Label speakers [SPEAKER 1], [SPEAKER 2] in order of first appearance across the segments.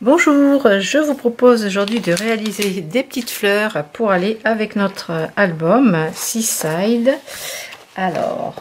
[SPEAKER 1] Bonjour, je vous propose aujourd'hui de réaliser des petites fleurs pour aller avec notre album Seaside. Alors,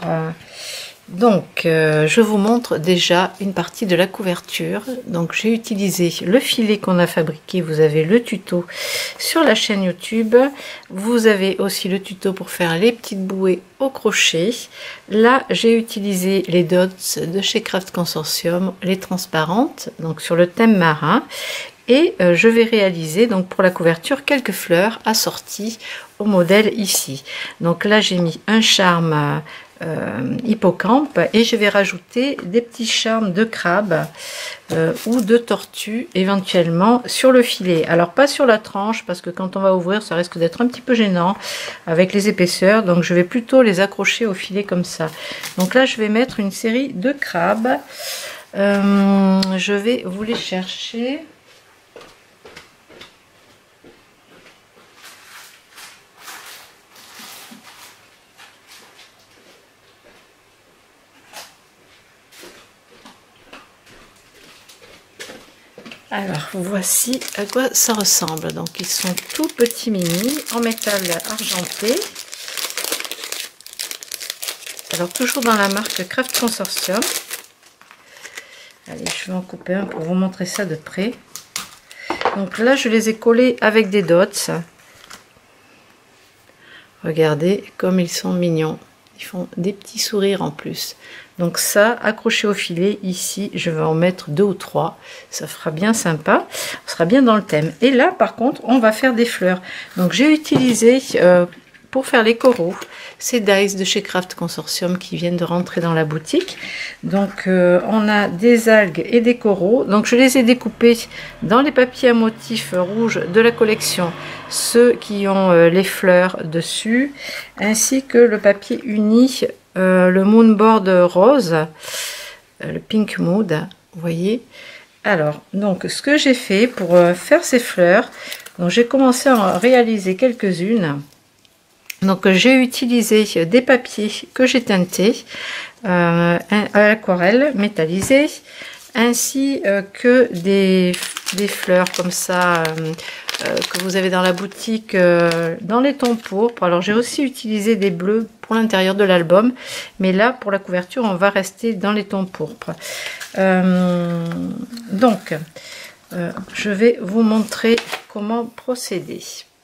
[SPEAKER 1] je vous montre déjà une partie de la couverture. Donc j'ai utilisé le filet qu'on a fabriqué, vous avez le tuto sur la chaîne YouTube. Vous avez aussi le tuto pour faire les petites bouées au crochet. Là j'ai utilisé les dots de chez Craft Consortium, les transparentes, donc sur le thème marin. Et je vais réaliser donc pour la couverture quelques fleurs assorties au modèle ici. Donc là j'ai mis un charme hippocampe et je vais rajouter des petits charmes de crabe ou de tortue éventuellement sur le filet. Alors pas sur la tranche parce que quand on va ouvrir ça risque d'être un petit peu gênant avec les épaisseurs, donc je vais plutôt les accrocher au filet comme ça. Donc là je vais mettre une série de crabes. Je vais vous les chercher. Alors voici à quoi ça ressemble. Donc ils sont tout petits mini en métal argenté. Alors toujours dans la marque Craft Consortium. Allez, je vais en couper un pour vous montrer ça de près. Donc là je les ai collés avec des dots. Regardez comme ils sont mignons. Ils font des petits sourires en plus. Donc ça, accroché au filet, ici, je vais en mettre 2 ou 3. Ça fera bien sympa. On sera bien dans le thème. Et là, par contre, on va faire des fleurs. Donc j'ai utilisé, pour faire les coraux, ces dies de chez Craft Consortium qui viennent de rentrer dans la boutique. Donc on a des algues et des coraux. Donc je les ai découpés dans les papiers à motifs rouges de la collection. Ceux qui ont les fleurs dessus, ainsi que le papier uni, le moonboard rose, le pink mood, vous voyez. Alors, donc ce que j'ai fait pour faire ces fleurs, donc j'ai commencé à en réaliser quelques-unes. Donc j'ai utilisé des papiers que j'ai teintés à l'aquarelle métallisée, ainsi que des fleurs comme ça que vous avez dans la boutique dans les tons pourpres. Alors j'ai aussi utilisé des bleus pour l'intérieur de l'album, mais là pour la couverture on va rester dans les tons pourpres. Je vais vous montrer comment procéder.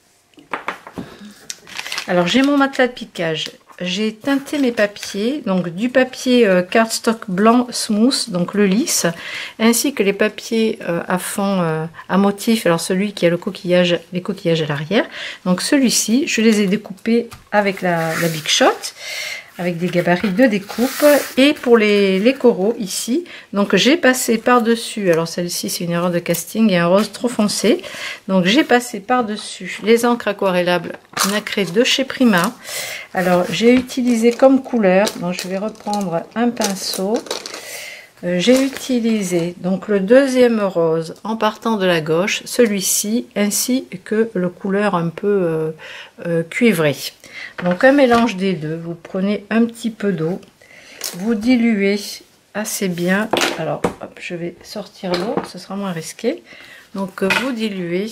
[SPEAKER 1] Alors j'ai mon matelas de piquage. J'ai teinté mes papiers, donc du papier cardstock blanc smooth, donc le lisse, ainsi que les papiers à fond à motif, alors celui qui a le coquillage, les coquillages à l'arrière. Donc celui-ci, je les ai découpés avec la Big Shot, avec des gabarits de découpe. Et pour les coraux ici, donc j'ai passé par-dessus, alors celle-ci c'est une erreur de casting et un rose trop foncé, donc j'ai passé par-dessus les encres aquarellables nacrées de chez Prima. Alors j'ai utilisé comme couleur, donc je vais reprendre un pinceau. J'ai utilisé donc le deuxième rose en partant de la gauche, celui-ci, ainsi que le couleur un peu cuivré. Donc un mélange des deux, vous prenez un petit peu d'eau, vous diluez assez bien. Alors hop, je vais sortir l'eau, ce sera moins risqué. Donc vous diluez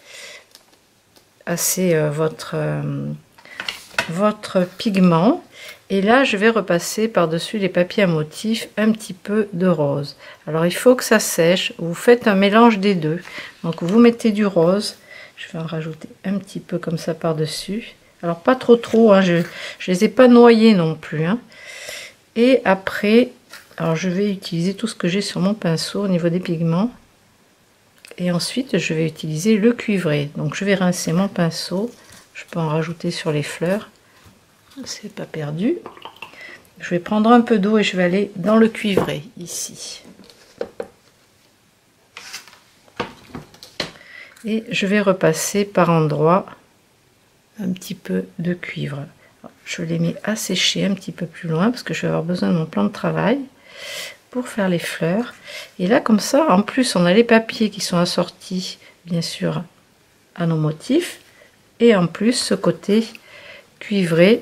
[SPEAKER 1] assez votre pigment. Et là, je vais repasser par-dessus les papiers à motifs un petit peu de rose. Alors, il faut que ça sèche. Vous faites un mélange des deux. Donc, vous mettez du rose. Je vais en rajouter un petit peu comme ça par-dessus. Alors, pas trop, hein. Je les ai pas noyés non plus, hein. Et après, alors je vais utiliser tout ce que j'ai sur mon pinceau au niveau des pigments. Et ensuite, je vais utiliser le cuivré. Donc, je vais rincer mon pinceau. Je peux en rajouter sur les fleurs. C'est pas perdu. Je vais prendre un peu d'eau et je vais aller dans le cuivré ici. Et je vais repasser par endroits un petit peu de cuivre. Je les mets à sécher un petit peu plus loin parce que je vais avoir besoin de mon plan de travail pour faire les fleurs. Et là comme ça, en plus on a les papiers qui sont assortis bien sûr à nos motifs et en plus ce côté cuivré.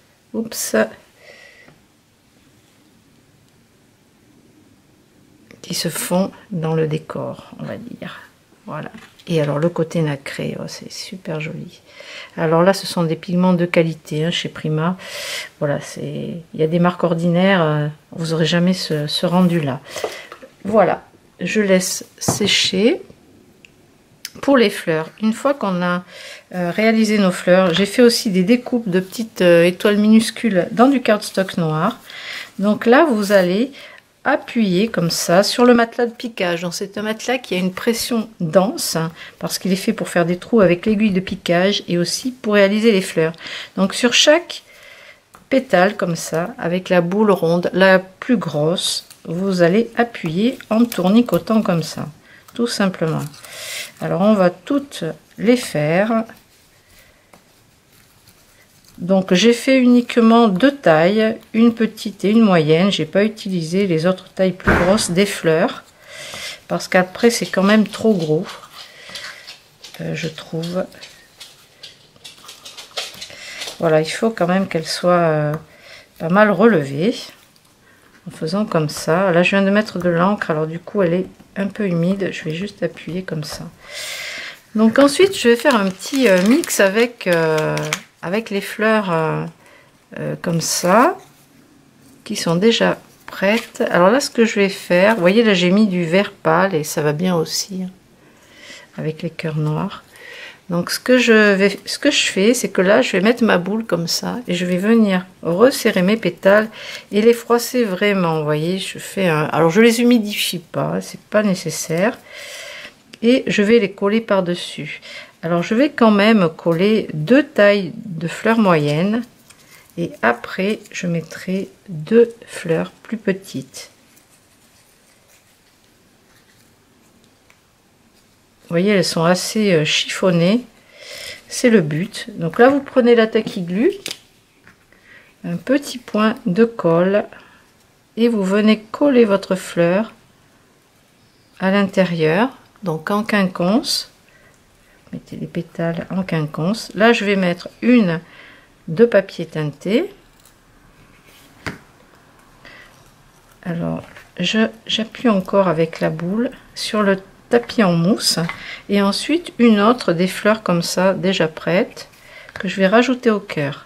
[SPEAKER 1] Oups, qui se font dans le décor, on va dire. Voilà. Et alors le côté nacré, oh, c'est super joli. Alors là, ce sont des pigments de qualité hein, chez Prima. Voilà, il y a des marques ordinaires, vous n'aurez jamais ce rendu-là. Voilà, je laisse sécher. Pour les fleurs, une fois qu'on a réalisé nos fleurs, j'ai fait aussi des découpes de petites étoiles minuscules dans du cardstock noir. Donc là, vous allez appuyer comme ça sur le matelas de piquage. Donc c'est un matelas qui a une pression dense hein, parce qu'il est fait pour faire des trous avec l'aiguille de piquage et aussi pour réaliser les fleurs. Donc sur chaque pétale comme ça, avec la boule ronde, la plus grosse, vous allez appuyer en tournicotant comme ça, tout simplement. Alors on va toutes les faire. Donc j'ai fait uniquement 2 tailles, une petite et une moyenne. J'ai pas utilisé les autres tailles plus grosses des fleurs parce qu'après c'est quand même trop gros, je trouve. Voilà, il faut quand même qu'elle soit pas mal relevée en faisant comme ça. Là je viens de mettre de l'encre, alors du coup elle est un peu humide, je vais juste appuyer comme ça. Donc ensuite je vais faire un petit mix avec les fleurs comme ça qui sont déjà prêtes. Alors là ce que je vais faire, vous voyez là j'ai mis du vert pâle et ça va bien aussi hein, avec les cœurs noirs. Donc ce que je fais, c'est que là je vais mettre ma boule comme ça et je vais venir resserrer mes pétales et les froisser vraiment. Vous voyez, je fais un... Alors je les humidifie pas, c'est pas nécessaire. Et je vais les coller par dessus. Alors je vais quand même coller 2 tailles de fleurs moyennes et après je mettrai 2 fleurs plus petites. Vous voyez, elles sont assez chiffonnées, c'est le but. Donc là vous prenez la tacky glue, un petit point de colle et vous venez coller votre fleur à l'intérieur, donc en quinconce. Mettez les pétales en quinconce. Là je vais mettre une de papier teinté. Alors j'appuie encore avec la boule sur le tapis en mousse et ensuite une autre des fleurs comme ça déjà prêtes que je vais rajouter au cœur.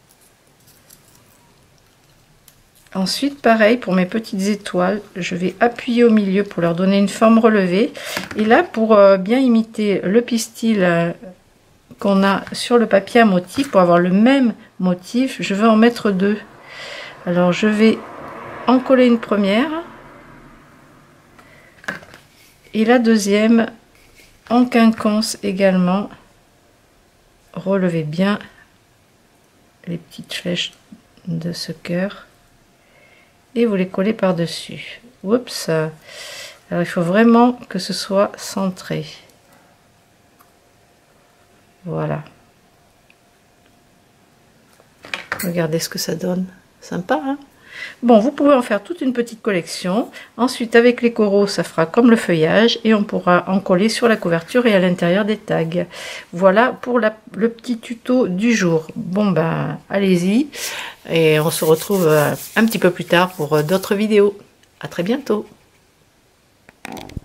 [SPEAKER 1] Ensuite pareil pour mes petites étoiles, je vais appuyer au milieu pour leur donner une forme relevée et là pour bien imiter le pistil qu'on a sur le papier à motif, pour avoir le même motif, je vais en mettre 2. Alors je vais en coller une première et la deuxième en quinconce également. Relevez bien les petites flèches de ce cœur et vous les collez par dessus. Oups, alors il faut vraiment que ce soit centré. Voilà, regardez ce que ça donne, sympa hein. Bon, vous pouvez en faire toute une petite collection. Ensuite, avec les coraux, ça fera comme le feuillage et on pourra en coller sur la couverture et à l'intérieur des tags. Voilà pour le petit tuto du jour. Bon, ben, allez-y et on se retrouve un petit peu plus tard pour d'autres vidéos. À très bientôt.